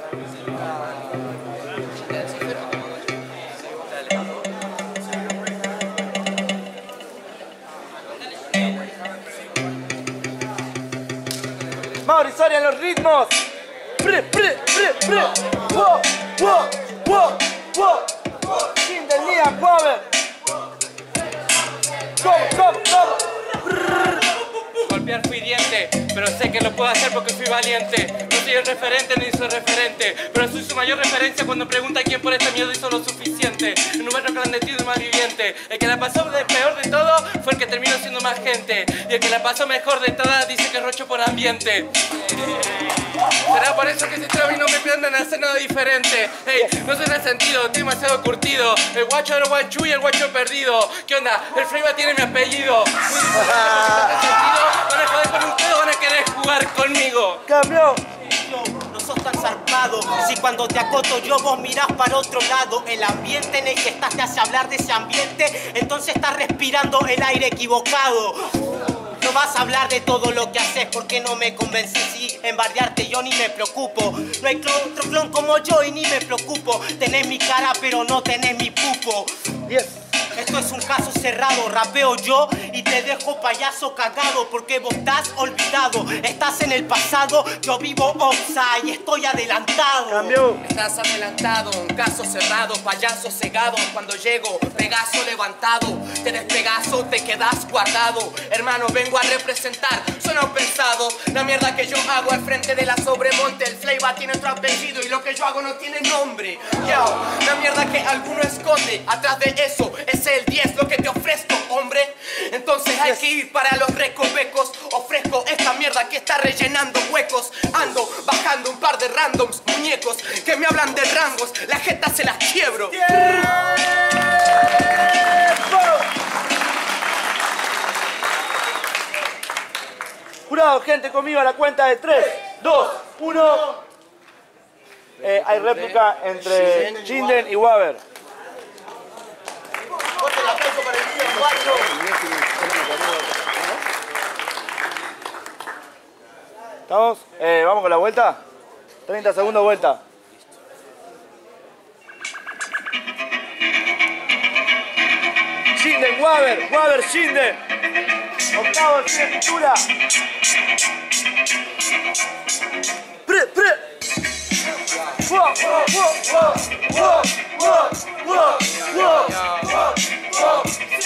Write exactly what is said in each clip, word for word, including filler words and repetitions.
Mauri Soria en los ritmos. Pre, pre, pre, pre. Wow, wow, wow, wow. Chinden, Liam, Waver. Come, come, come. Golpear fui diente, pero sé que lo puedo hacer porque fui valiente. No soy el referente ni soy referente, pero soy su mayor referencia cuando pregunta quién por este miedo hizo lo suficiente. En un barrio clandestino y más viviente. El que la pasó de peor de todo fue el que terminó siendo más gente. Y el que la pasó mejor de todas dice que es rocho por ambiente. Será por eso que se traba y no me plantan a hacer nada diferente. Hey, no soy resentido, estoy demasiado curtido. El guacho del guachú y el guacho perdido. ¿Qué onda? El Freiva tiene mi apellido. ¿Van a joder con ustedes o van a querer jugar conmigo? ¡Cambió! No sos tan zarpado, si cuando te acoto yo vos mirás para otro lado. El ambiente en el que estás te hace hablar de ese ambiente, entonces estás respirando el aire equivocado. No vas a hablar de todo lo que haces porque no me convences y en bardearte yo ni me preocupo. No hay otro clon como yo y ni me preocupo. Tenés mi cara pero no tenés mi pupo. Yes. Esto es un caso cerrado, rapeo yo y te dejo payaso cagado porque vos estás olvidado, estás en el pasado, yo vivo offside y estoy adelantado. Cambió. Estás adelantado, un caso cerrado, payaso cegado. Cuando llego, regazo levantado, te despegazo, te quedas guardado. Hermano, vengo a representar, suena un pensado. La mierda que yo hago al frente de la Sobremonte. El Fleiva tiene otro apellido y lo que yo hago no tiene nombre. Yo, la mierda que alguno esconde, atrás de eso es el diez lo que te ofrezco, hombre. Entonces hay que ir para los recovecos. Ofrezco esta mierda que está rellenando huecos. Ando bajando un par de randoms muñecos que me hablan de rangos. La jeta se las quiebro. Jurado, gente, conmigo a la cuenta de tres, dos, uno. Eh, hay réplica entre Chinden y Waver. Fuerte el aplauso para el día, guacho. ¿Estamos? Eh, ¿Vamos con la vuelta? treinta segundos vuelta. Chinden, Waver, Waver, Chinden. Octavo, cintura. Pre, pre. Wow, wow, wow, wow, wow, wow, wow, wow, wow.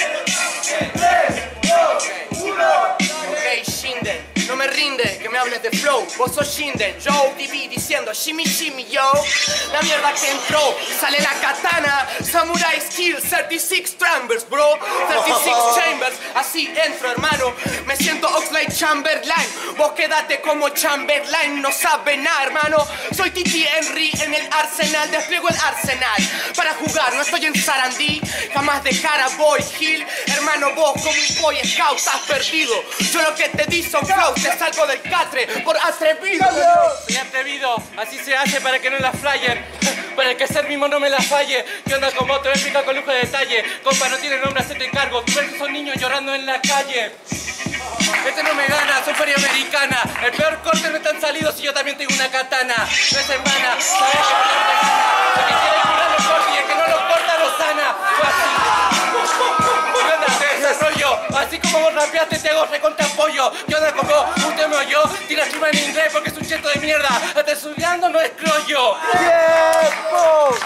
Ok, Shinden, no me rinde que me hables de flow. Vos sos Shinden, yo T V diciendo shimmy shimmy yo. La mierda que entró, sale la katana. Samurai Skill, treinta y seis Chambers, bro. treinta y seis Chambers, así entro, hermano. Me siento Oxlade Chamberlain. Vos quédate como Chamberlain, no sabes nada, hermano. Soy Titi Henry en el Arsenal, despliego el Arsenal para jugar, no estoy en Sarandí. Jamás de cara Boy Hill. Hermano, vos como un Boy Scout estás perdido. Yo lo que te di son flows, te salgo del catre por atrevido. Soy atrevido, así se hace para que no la flyen. Para el que ser mismo no me la falle. ¿Qué onda con vos? Te voy a explicar con lujo de detalle. Compa, no tiene nombre, hacete cargo. Tú ves que son niños llorando en la calle. Este no me gana, soy feria americana. El peor corte no están salidos y yo también tengo una katana. No es en vana, sabes que no te gana. El que quiere curar lo corta y el que no lo corta lo sana. Fue así. ¿Qué onda? Te desarrollo. Así como vos rapeaste te hago recontra apoyo. ¿Qué onda con vos? Usted me oyó. Tira rima en inglés porque es un cheto de mierda. Hasta estudiando no es crollo. ¡Tiempo!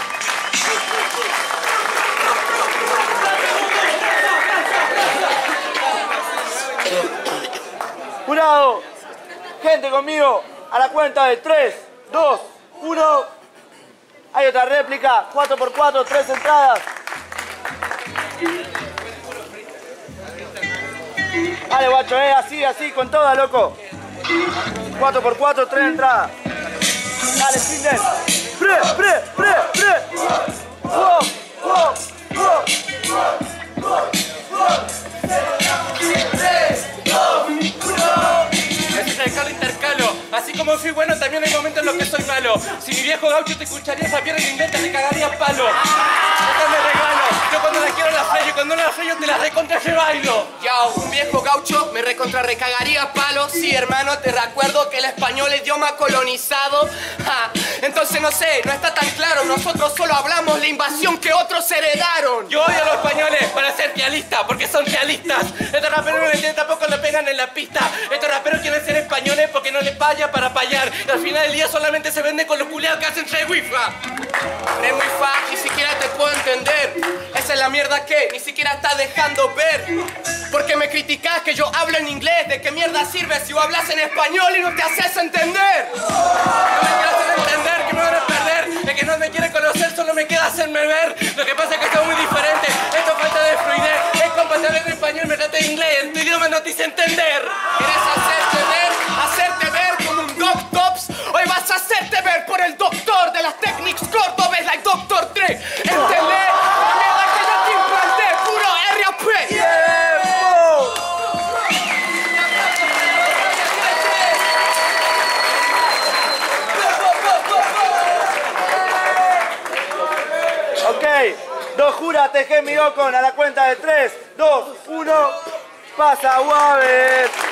Jurado, gente conmigo, a la cuenta de tres, dos, uno. Hay otra réplica, cuatro por cuatro, tres entradas. Dale, guacho, eh, así, así, con toda, loco. cuatro por cuatro, tres entradas. Dale, Chinden. Pre, pre, pre, pre. Wow, wow, wow, wow, wow. Intercalo, intercalo. Así como fui bueno, también hay momentos en los que soy malo. Si mi viejo gaucho te escucharía esa pierna en inglés, te cagaría palo. Déjame regalo. Yo cuando la quiero la freyo, cuando no la freyo te la recontra que bailo. Ya, un viejo gaucho me recontra recagaría a palos. Sí, hermano, te recuerdo que el español es idioma colonizado. Ja. Entonces no sé, no está tan claro. Nosotros solo hablamos la invasión que otros heredaron. Yo odio a los españoles para ser realistas, porque son realistas. Estos raperos no me entienden, tampoco le pegan en la pista. Estos raperos quieren ser españoles porque no les vaya para payar. Y al final del día solamente se venden con los culiados que hacen re wifa. Es muy fácil, ni siquiera te puedo entender. Esa es la mierda que ni siquiera estás dejando ver. Porque me criticás que yo hablo en inglés. ¿De qué mierda sirve si vos hablas en español y no te haces entender? No me quiero hacer entender, que me van a perder. El que no me quiere conocer solo me queda hacerme ver. Lo que pasa es que son muy diferentes. Esto falta de fluidez. Es compatible en español, me trata de inglés. En tu idioma no te hice entender. ¿Quieres hacerte ver? Hacerte ver como un Doc Tops. Hoy vas a hacerte ver por el doctor de las Technics Córdobes, like doctor Dre. ¿Entendés? La mierda que yo te implanté, puro R A P. ¡Tiempo! Ok, dos juras, Tejemi Ocon a la cuenta de tres, dos, uno, pasa Waves.